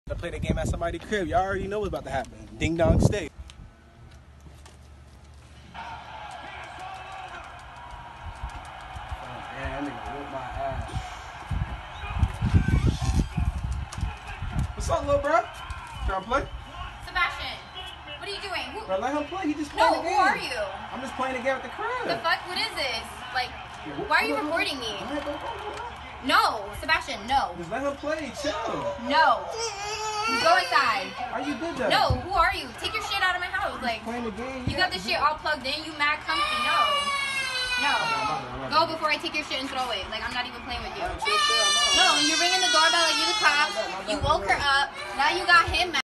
To play the game at somebody's crib, y'all already know what's about to happen. Ding dong stay. That nigga whooped my ass. What's up, little bro? Trying to play? Sebastian, what are you doing? Bro, let him play. He just playing the game. No, who are you? I'm just playing the game at the crib. The fuck? What is this? Like, why are you recording me? No, Sebastian, no. Just let him play. Chill. No. Go inside. Are you good though? No, who are you? Take your shit out of my house. Like, Playing the game. you got this shit all plugged in. You mad comfy. No. No. Go before I take your shit and throw it. Like, I'm not even playing with you. No, you're ringing the doorbell like you the cops. You woke her up. Now you got him mad.